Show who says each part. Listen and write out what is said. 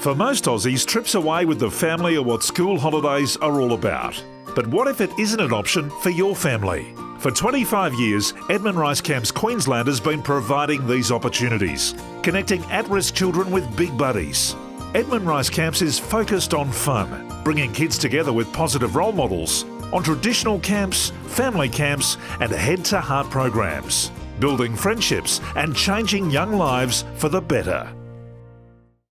Speaker 1: For most Aussies, trips away with the family are what school holidays are all about. But what if it isn't an option for your family? For 25 years, Edmund Rice Camps Queensland has been providing these opportunities, connecting at-risk children with big buddies. Edmund Rice Camps is focused on fun, bringing kids together with positive role models, on traditional camps, family camps and head-to-heart programs, building friendships and changing young lives for the better.